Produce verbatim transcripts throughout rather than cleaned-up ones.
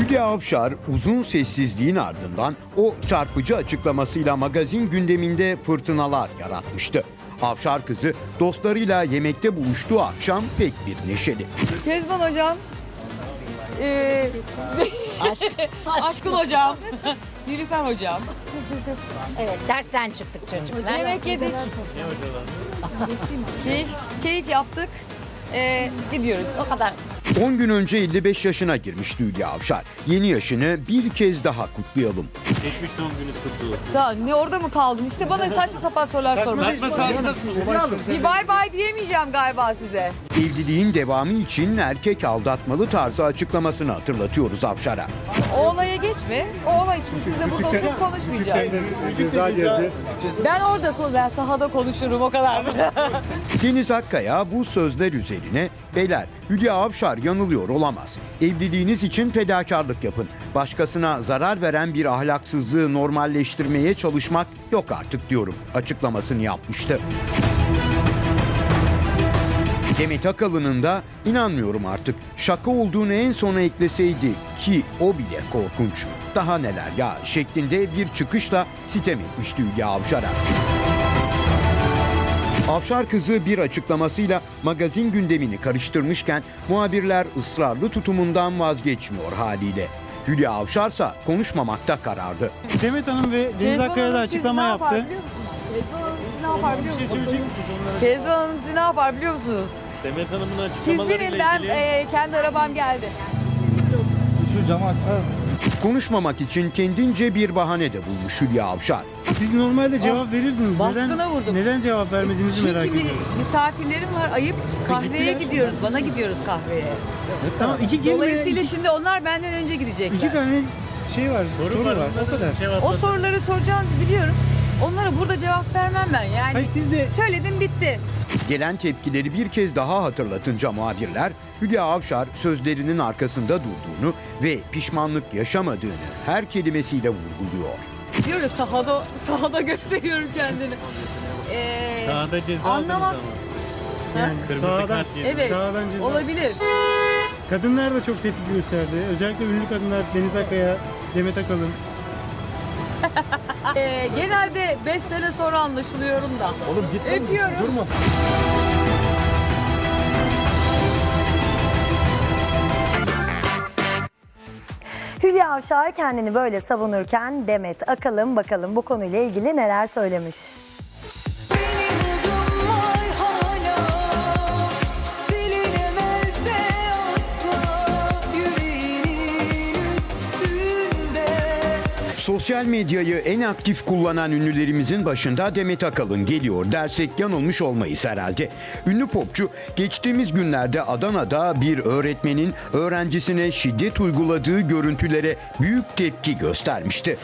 Hülya Avşar uzun sessizliğin ardından o çarpıcı açıklamasıyla magazin gündeminde fırtınalar yaratmıştı. Avşar kızı dostlarıyla yemekte buluştuğu akşam pek bir neşeli. Kezban hocam, ee, Aşk. Aşkın hocam, Nilüfer hocam. Evet, dersten çıktık çocuklar. Yemek yedik. Keyif, keyif yaptık. Ee, gidiyoruz. O kadar. on gün önce elli beş yaşına girmişti Hülya Avşar. Yeni yaşını bir kez daha kutlayalım. Geçmiş doğum gününüz kutlu olsun. Sağ ol. Ne orada mı kaldın? İşte bana saçma sapan sorular sorma. Saçma sarmadasınız. Bir bay bay diyemeyeceğim galiba size. Evliliğin devamı için erkek aldatmalı tarzı açıklamasını hatırlatıyoruz Avşar'a. O olaya geçme. O olay için siz de burada oturup konuşmayacağım. Ben orada, konu- ben sahada konuşurum o kadar. Deniz Akkaya bu sözler üzerine beyler Hülya Avşar yanılıyor olamaz. Evliliğiniz için fedakarlık yapın. Başkasına zarar veren bir ahlaksızlığı normalleştirmeye çalışmak yok artık diyorum açıklamasını yapmıştı. Demet Akalın'ın da inanmıyorum artık şaka olduğunu en sona ekleseydi ki o bile korkunç. Daha neler ya şeklinde bir çıkışla sitem etmişti Hülya Avşar'a. Avşar kızı bir açıklamasıyla magazin gündemini karıştırmışken muhabirler ısrarlı tutumundan vazgeçmiyor haliyle. Hülya Avşarsa konuşmamakta karardı. Demet Hanım ve Deniz Akkaya da açıklama yaptı. Kezban Hanım sizi ne yapar biliyor Bir şey musunuz? söyleyecek misiniz onlara? Kezban Hanım sizi ne yapar biliyor musunuz? Demet Hanım'ın Siz açıklamalarıyla binin, ben ilgili... e, kendi arabam geldi. Şu camı açsana. Konuşmamak için kendince bir bahane de bulmuş Hülya Avşar. Siz normalde cevap verirdiniz. baskına neden, vurdum. Neden cevap vermediğinizi merak Çünkü ediyorum. bir misafirlerim var, ayıp. Kahveye gittiler. gidiyoruz, bana gidiyoruz kahveye. Evet, tamam iki kelime, Dolayısıyla iki, şimdi onlar benden önce gidecekler. iki tane şey var, soru, var. O kadar. O soruları soracağınızı biliyorum. Onlara burada cevap vermem ben. Yani Hayır, siz de söyledim bitti. Gelen tepkileri bir kez daha hatırlatınca muhabirler Hülya Avşar sözlerinin arkasında durduğunu ve pişmanlık yaşamadığını her kelimesiyle vurguluyor. Diyor ya sahada, sahada gösteriyorum kendini. Ee, Sahada ceza anlamak- aldınız ama. yani Kırmızı sağdan, kart yediniz. evet, sağdan ceza. olabilir. Kadınlar da çok tepki gösterdi. Özellikle ünlü kadınlar Deniz Akkaya, Demet Akalın. Ee, genelde beş sene sonra anlaşılıyorum da. Oğlum gitme. Öpüyorum. Durma. Hülya Avşar kendini böyle savunurken Demet Akalın bakalım bu konuyla ilgili neler söylemiş. Sosyal medyayı en aktif kullanan ünlülerimizin başında Demet Akalın geliyor dersek yanılmış olmayız herhalde. Ünlü popçu geçtiğimiz günlerde Adana'da bir öğretmenin öğrencisine şiddet uyguladığı görüntülere büyük tepki göstermişti.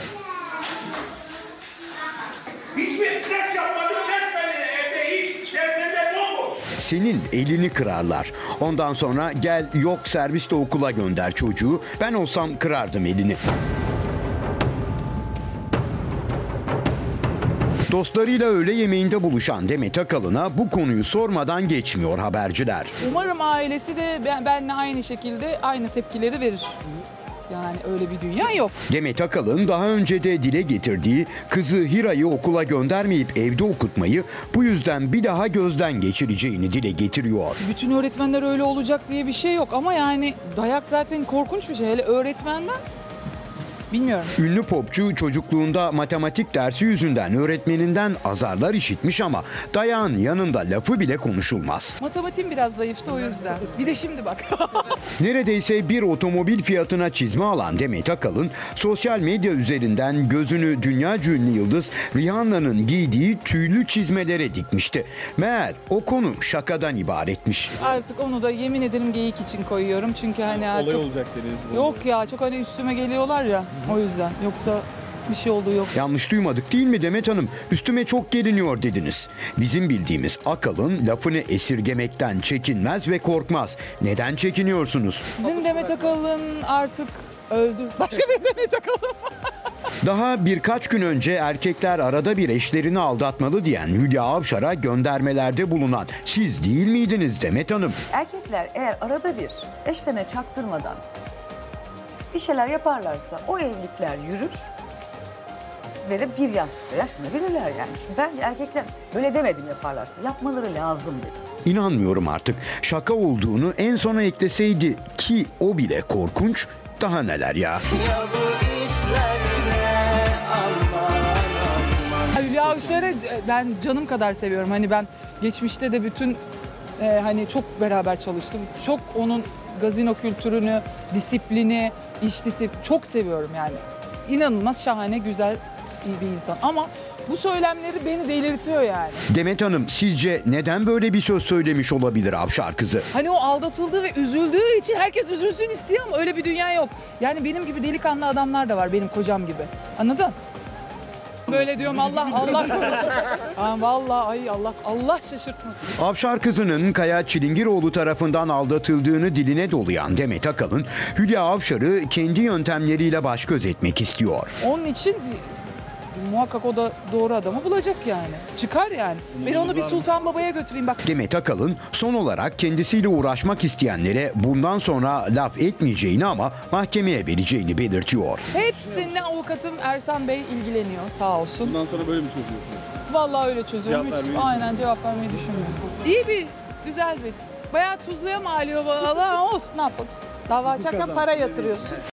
Hiçbir stres yapmadım, resmen evde hiç, evde bomboş. Senin elini kırarlar. Ondan sonra gel yok serviste okula gönder çocuğu. Ben olsam kırardım elini. Dostlarıyla öğle yemeğinde buluşan Demet Akalın'a bu konuyu sormadan geçmiyor haberciler. Umarım ailesi de ben, benimle aynı şekilde aynı tepkileri verir. Yani öyle bir dünya yok. Demet Akalın daha önce de dile getirdiği kızı Hira'yı okula göndermeyip evde okutmayı bu yüzden bir daha gözden geçireceğini dile getiriyor. Bütün öğretmenler öyle olacak diye bir şey yok ama yani dayak zaten korkunç bir şey. Hele öğretmenden bilmiyorum. Ünlü popçu çocukluğunda matematik dersi yüzünden öğretmeninden azarlar işitmiş ama dayağın yanında lafı bile konuşulmaz. Matematiğim biraz zayıftı o yüzden. Bir de şimdi bak. Neredeyse bir otomobil fiyatına çizme alan Demet Akalın, sosyal medya üzerinden gözünü dünyaca ünlü yıldız Rihanna'nın giydiği tüylü çizmelere dikmişti. Meğer o konu şakadan ibaretmiş. Artık onu da yemin ederim geyik için koyuyorum. Çünkü hani artık... Olay olacak dediniz. Yok ya çok hani üstüme geliyorlar ya o yüzden. Yoksa bir şey olduğu yok. Yanlış duymadık değil mi Demet Hanım? Üstüme çok geliniyor dediniz. Bizim bildiğimiz Akalın lafını esirgemekten çekinmez ve korkmaz. Neden çekiniyorsunuz? Sizin Demet Akalın artık öldü. Başka bir Demet Akalın. Daha birkaç gün önce erkekler arada bir eşlerini aldatmalı diyen Hülya Avşar'a göndermelerde bulunan siz değil miydiniz Demet Hanım? Erkekler eğer arada bir eşlerine çaktırmadan bir şeyler yaparlarsa o evlilikler yürür ve de bir yastıkta yaşlanabilirler yani. Çünkü bence erkekler böyle demedim yaparlarsa yapmaları lazım dedim. İnanmıyorum artık. Şaka olduğunu en sona ekleseydi ki o bile korkunç. Daha neler ya. Hülya Avşar'ı ben canım kadar seviyorum. Hani ben geçmişte de bütün e, hani çok beraber çalıştım. Çok onun gazino kültürünü, disiplini, iş disiplini çok seviyorum yani. İnanılmaz şahane, güzel, iyi bir insan. Ama bu söylemleri beni delirtiyor yani. Demet Hanım sizce neden böyle bir söz söylemiş olabilir Avşar kızı? Hani o aldatıldığı ve üzüldüğü için herkes üzülsün istiyor ama öyle bir dünya yok. Yani benim gibi delikanlı adamlar da var, benim kocam gibi. Anladın? Böyle diyorum, Allah Allah korusun. Ha, vallahi ay Allah Allah şaşırtmasın. Avşar kızının Kaya Çilingiroğlu tarafından aldatıldığını diline dolayan Demet Akalın, Hülya Avşar'ı kendi yöntemleriyle baş göz etmek istiyor. Onun için muhakkak o da doğru adamı bulacak yani. Çıkar yani. Ben onu bir Sultan Baba'ya götüreyim bak. Demet Akalın son olarak kendisiyle uğraşmak isteyenlere bundan sonra laf etmeyeceğini ama mahkemeye vereceğini belirtiyor. Hepsinde avukatım Ersan Bey ilgileniyor sağ olsun. Bundan sonra böyle mi çözüyorsunuz? Vallahi öyle çözüyorum. Cevap Hiç- vermeyi Aynen cevap vermeyi düşünmüyorum. İyi bir, güzel bir. Bayağı tuzluya mal alıyor. Allah olsun, ne yapalım. Dava açarken para yatırıyorsun.